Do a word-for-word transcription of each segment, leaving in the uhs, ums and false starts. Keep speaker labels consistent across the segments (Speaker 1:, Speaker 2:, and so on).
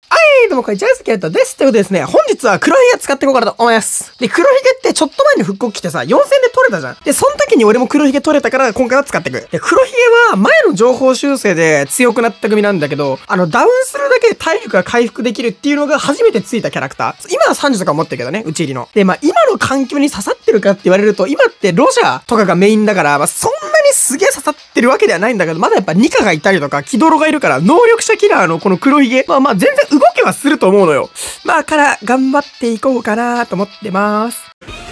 Speaker 1: はい、どうもこんにちは、スケートです。ということでですね、本日は黒ひげ使っていこうかなと思います。で、黒ひげってちょっと前に復刻来てさ、よんせんで取れたじゃん。で、その時に俺も黒ひげ取れたから今回は使っていく。で、黒ひげは前の情報修正で強くなった組なんだけど、あの、ダウンするだけで体力が回復できるっていうのが初めてついたキャラクター。今はさんじゅうとか持ってるけどね、打ち入りの。で、まあ今の環境に刺さってるかって言われると、今ってロジャーとかがメインだから、まあそんなにすげえ刺さってるわけではないんだけど、まだやっぱニカがいたりとか、キドロがいるから、能力者キラーのこの黒ひげ、まあまあ全然動けはすると思うのよ。まあから頑張っていこうかなと思ってます。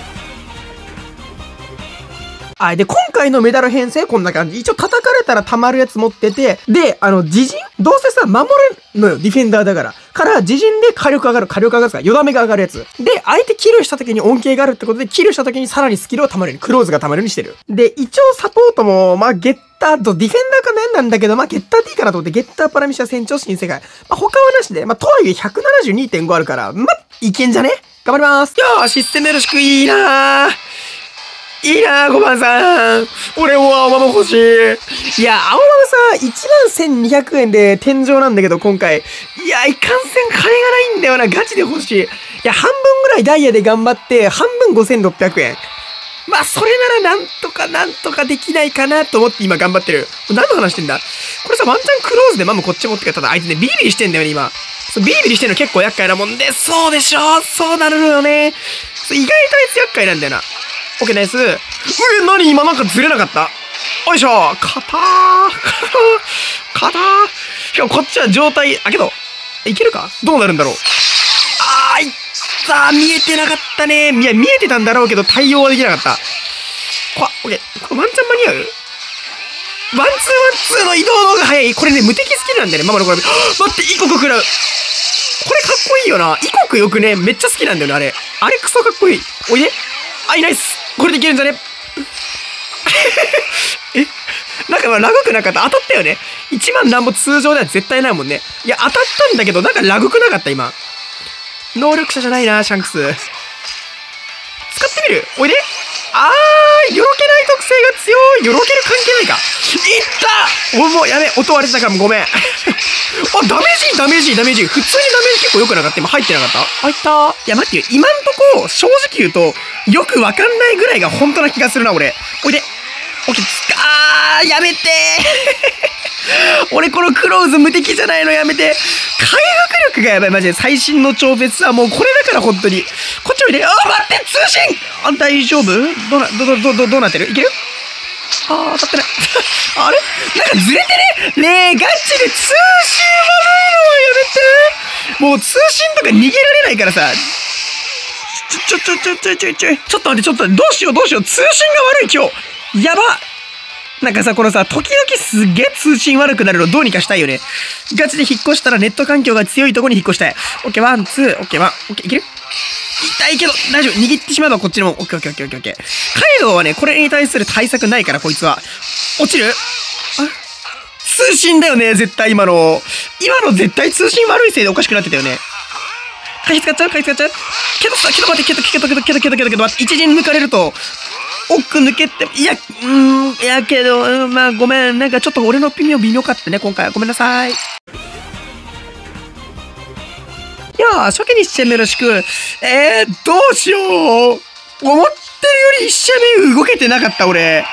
Speaker 1: はい。で、今回のメダル編成こんな感じ。一応叩かれたら溜まるやつ持ってて、で、あの、自陣どうせさ、守れんのよ。ディフェンダーだから。から、自陣で火力上がる。火力上がるから、よだめが上がるやつ。で、相手キルした時に恩恵があるってことで、キルした時にさらにスキルを溜まるように、クローズが溜まるようにしてる。で、一応サポートも、まあ、ゲッターとディフェンダーかなんなんだけど、まあ、ゲッター D かなと思って、ゲッターパラミシャ船長新世界。まあ、他はなしで、まあ、とはいえ ひゃくななじゅうにてんご あるから、まあ、いけんじゃね？頑張ります。よー、システムよろしく。いいなー。いいなぁ、ごばんさん。俺も青ママ欲しい。いや、青ママさ、いちまんせんにひゃくえんで天井なんだけど、今回。いや、いかんせん金がないんだよな。ガチで欲しい。いや、半分ぐらいダイヤで頑張って、半分ごせんろっぴゃくえん。まあ、それならなんとかなんとかできないかなと思って今頑張ってる。何の話してんだ？これさ、ワンチャンクローズでマムこっち持ってかただあいつね、ビリビリしてんだよね、今。そう、ビリビリしてんの結構厄介なもんで、そうでしょ？そうなるのよね。そう、意外とあいつ厄介なんだよな。オッケーナイス。うえ、なに今なんかずれなかった？よいしょ。かたー。かたー。しかもこっちは状態、あ、けど、いけるか？どうなるんだろう。あー、いったー。見えてなかったね。いや、見えてたんだろうけど対応はできなかった。こわ、オッケー。これワンチャン間に合う？ワンツーワンツーの移動の方が早い。これね、無敵スキルなんだよね。ママのこれ。待って、異国食らう。これかっこいいよな。異国よくね、めっちゃ好きなんだよね、あれ。あれクソかっこいい。おいで。あい、ナイス。これでいけるんじゃね？え、なんかラグくなかった？当たったよね。いちまんなんぼ通常では絶対ないもんね。いや、当たったんだけど、なんかラグくなかった今。能力者じゃないな、シャンクス。使ってみる？おいで。あー、よろけない特性が強い。よろける関係ないか。いった！お、もうやべ、音割れてたからごめん。あ、ダメージダメージダメージ。普通にダメージ結構良くなかった。今入ってなかった？入った。いや、待ってよ。今んとこ、正直言うと、よくわかんないぐらいが本当な気がするな、俺。おいで。オッケー、つかー、やめてー。俺このクローズ無敵じゃないのやめて。回復力がやばい、マジで。最新の超絶はもうこれだから本当に。こっちおいで。あー、待って、通信あ、大丈夫？どうな、ど、ど、ど、どうなってる？いける？あー、当たってない。あれなんかずれてね？ねえ、ガチで通信悪いのはやめて。もう通信とか逃げられないからさ。ちょ、ちょ、ちょ、ちょ、ちょ、ちょ、ちょっと待って、ちょっと、どうしよう、どうしよう、通信が悪い今日。やば。なんかさ、このさ、時々すっげえ通信悪くなるのどうにかしたいよね。ガチで引っ越したらネット環境が強いところに引っ越したい。オッケー、ワン、ツー、オッケー、ワン、オッケー、いける？痛いけど、大丈夫。握ってしまうのはこっちのも。オッケー、オッケー、オッケー、オッケー、オッケー。カイドウはね、これに対する対策ないから、こいつは。落ちる？あ、通信だよね、絶対今の。今の絶対通信悪いせいでおかしくなってたよね。回避使っちゃう？回避使っちゃう？けどさ、けど待って、けど、けど、けど、けど、けど、けど、けど、待って、一陣抜かれると、奥抜けて、いや、うーん、いやけど、うん、まあ、ごめん。なんかちょっと俺の微妙微妙かってね、今回は。ごめんなさい。いやー、初期にいち試合目よろしく。えー、どうしよう。思ってるよりいち試合目動けてなかった、俺。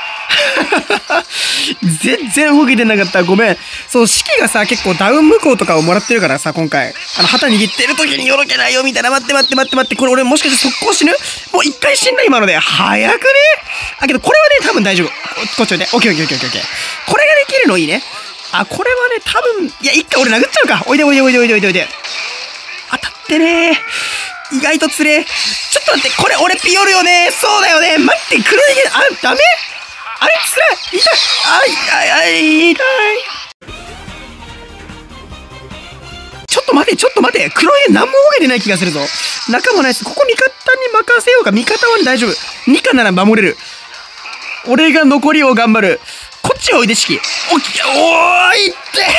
Speaker 1: 全然動けてなかった。ごめん。そう、士気がさ、結構ダウン無効とかをもらってるからさ、今回。あの、旗握ってる時によろけないよ、みたいな。待って待って待って待って。これ俺もしかして速攻死ぬ？もう一回死んだ今ので。早くね？あ、けどこれはね、多分大丈夫。ここっちおいで。オッケーオッケーオッケーオッケー。これができるのいいね。あ、これはね、多分、いや、一回俺殴っちゃうか。おいでおいでおいでおいでおいでおいで。当たってねー。意外とつれ。ちょっと待って、これ俺ピヨるよね。そうだよね。待って、黒い毛、あ、ダメ？あれつらい。痛い。あい、あい、あい、痛い。ちょっと待て、ちょっと待て。黒い毛何も動けてない気がするぞ。仲もないし、ここ味方に任せようか。味方は大丈夫。ニカなら守れる。俺が残りを頑張る。こっちおいで式。おっ、おーいって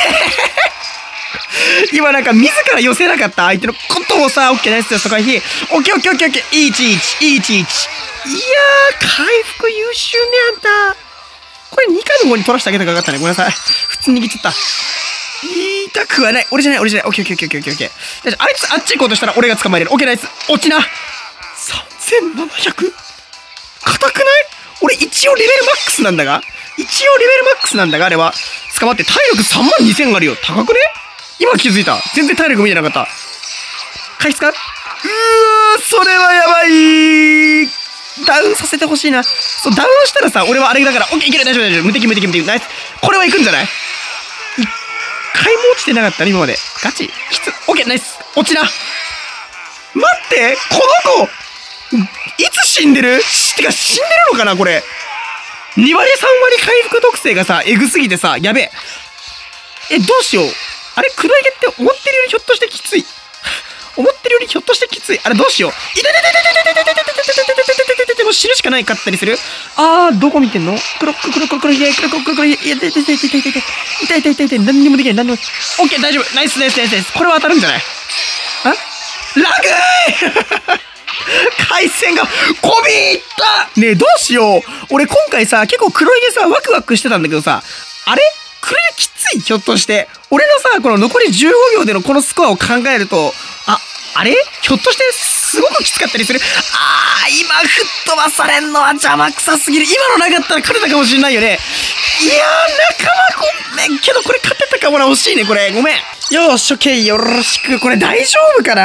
Speaker 1: 今なんか自ら寄せなかった相手のことをさ、オッケーナイスです。そこはひ、オッケーオッケーオッケーオッケー。いちいち、いちいち。いやー、回復優秀ね、あんた。これにかの方に取らせてあげたかかったね。ごめんなさい。普通に握っちゃった。 痛くはない。俺じゃない、俺じゃない。オッケーオッケーオッケーオッケーオッケー。大丈夫。あいつあっち行こうとしたら俺が捕まえれる。オッケーナイス。落ちな。さんぜんななひゃく？硬くない？俺一応レベルマックスなんだが一応レベルマックスなんだがあれは。捕まって体力さんまんにせんあるよ。高くね？今気づいた。全然体力見てなかった。回復か？うー、それはやばい。ダウンさせてほしいな。そう、ダウンしたらさ、俺はあれだから、オッケーいける、大丈夫、大丈夫。無敵、無敵、無敵。ナイス。これはいくんじゃない？一回も落ちてなかったね、今まで。ガチきつ。オッケー、ナイス。落ちな。待って、この子、いつ死んでる？てか、死んでるのかな、これ。にわりさんわり回復特性がさ、エグすぎてさ、やべえ。え、どうしよう。あれ、黒い毛って思ってるよりひょっとしてきつい。思ってるよりひょっとしてきつい。あれ、どうしよう。いててててててててててててててててもう死ぬしかないかったりする。あー、どこ見てんの？黒く黒く黒い毛、黒く黒い毛、いや、痛い痛い痛い痛い痛い痛い痛い痛い痛い痛い、何にもできない、何にも。オッケー、大丈夫。ナイスナイスナイスナイス。これは当たるんじゃない？あ？ラグー回線がこびいったねえ、どうしよう。俺今回さ、結構黒い毛さ、ワクワクしてたんだけどさ、あれ黒い毛きつい？ひょっとして。俺のさ、この残りじゅうごびょうでのこのスコアを考えると、あ、あれひょっとしてすごくきつかったりする？あー、今吹っ飛ばされんのは邪魔くさすぎる。今のなかったら勝てたかもしれないよね。いやー、仲間ごめん。けどこれ勝てたかもな。惜しいね、これ。ごめん。よーし、オッケー。よろしく。これ大丈夫か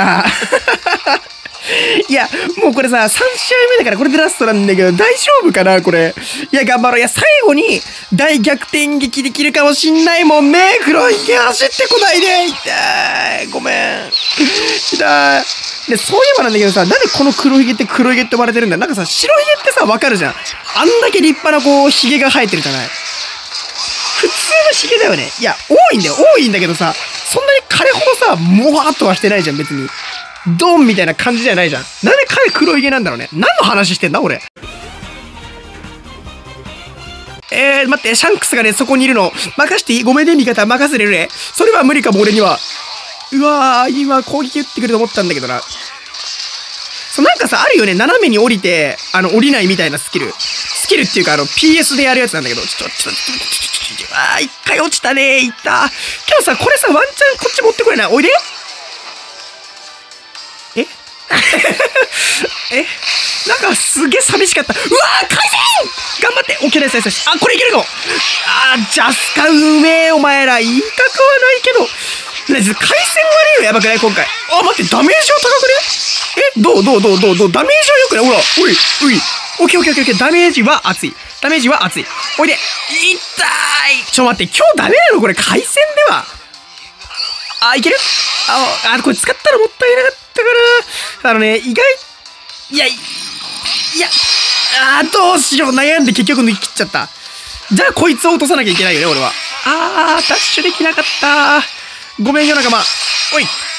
Speaker 1: ないや、もうこれさ、さんしあいめだからこれでラストなんだけど、大丈夫かなこれ。いや、頑張ろう。いや、最後に大逆転劇できるかもしんないもんね。黒い毛走ってこないで。痛い。ごめん。痛い。で、そういえばなんだけどさ、なんでこの黒ひげって黒ひげって呼ばれてるんだ？なんかさ、白ひげってさ、わかるじゃん。あんだけ立派なこう、ひげが生えてるじゃない。普通のひげだよね。いや、多いんだよ。多いんだけどさ、そんなに彼ほどさ、もわっとはしてないじゃん、別に。ドンみたいな感じじゃないじゃん。なんで彼黒ひげなんだろうね。何の話してんだ俺。えー、待って、シャンクスがね、そこにいるの。任していい？ごめんね、味方。任せれるね。それは無理かも、俺には。うわー、今攻撃打ってくると思ったんだけどな。そう、なんかさ、あるよね。斜めに降りて、あの、降りないみたいなスキル。スキルっていうか、あの、ピーエス でやるやつなんだけど。ちょ、ちょ、ちょ、ちょ、ちょ、ちょ、ちょ、あー、一回落ちたねー。いった。けどさ、これさ、ワンチャンこっち持ってこれない。おいで。ええなんかすげえ寂しかった。うわー、回線頑張って。オッケーですですです。あ、これいけるかも。あー、ジャスカうめえ、お前ら。言いたくはないけど。回線悪いのやばくない今回。あ、待って、ダメージは高くね？え、どうどうどうどうどうダメージはよくないほら。おい、おい。オッケーオッケーオッケーオッケー。ダメージは熱い。ダメージは熱い。おいで。痛い。ちょ、待って、今日ダメなのこれ、回線では。あ、いける？あ、あ、これ使ったらもったいなかったかな。あのね、意外、いや、いや、あー、どうしよう。悩んで結局抜き切っちゃった。じゃあ、こいつを落とさなきゃいけないよね、俺は。あー、ダッシュできなかった。ごめんよ、仲間。おい。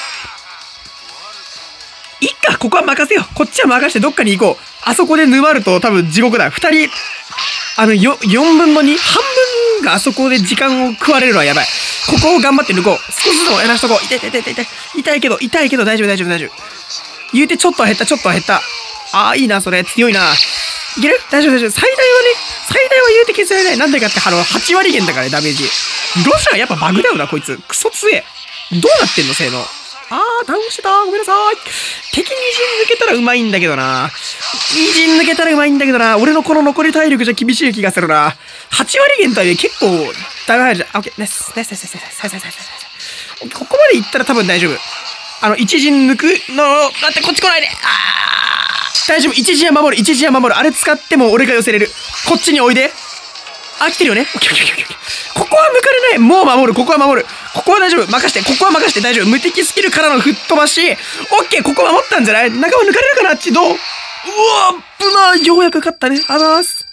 Speaker 1: いっか、ここは任せよう。こっちは任してどっかに行こう。あそこで沼ると多分地獄だ。二人、あの、よ、四分の二？半分があそこで時間を食われるのはやばい。ここを頑張って抜こう。少しずつやらしとこう。痛い痛い痛い痛い。痛いけど、痛いけど大丈夫大丈夫大丈夫。言うてちょっとは減った、ちょっとは減った。ああ、いいな、それ。強いな。いける？大丈夫大丈夫。最大はね、最大は言うて削られない。なんでかって、あの、はちわり減だからね、ダメージ。ロシアやっぱバグだよな、こいつ。クソ強え。どうなってんの、性能。あー、ダウンしてた。ごめんなさい。敵に陣抜けたらうまいんだけどな。に陣抜けたらうまいんだけどな。俺のこの残り体力じゃ厳しい気がするな。はちわり減とはいえ結構、ダメ入るじゃん。オッケー、ナイス、ナイス、ナイス、ナイス、ナイス、ナイス、ナイス。ここまで行ったら多分大丈夫。あの、一陣抜くの、だってこっち来ないで。あー。大丈夫。一陣は守る。一陣は守る。あれ使っても俺が寄せれる。こっちにおいで。あ、来てるよね。オッケーオッケーオッケー。ここは抜かれない。もう守る。ここは守る。ここは大丈夫。任して。ここは任して大丈夫。無敵スキルからの吹っ飛ばし。オッケー。ここ守ったんじゃない？中は抜かれるかなあっち。どう？うわ危ない。ようやく勝ったね。あざーす。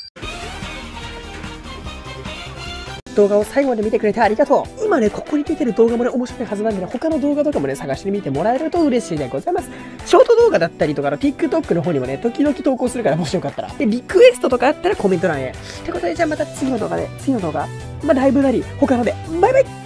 Speaker 1: 動画を最後まで見てくれてありがとう。今ね、ここに出てる動画もね、面白いはずなんでね、他の動画とかもね、探してみてもらえると嬉しいでございます。ショート動画だったりとかの TikTok の方にもね、時々投稿するからもしよかったら。で、リクエストとかあったらコメント欄へ。ってことで、じゃあまた次の動画で、次の動画、まあライブなり、他ので、バイバイ。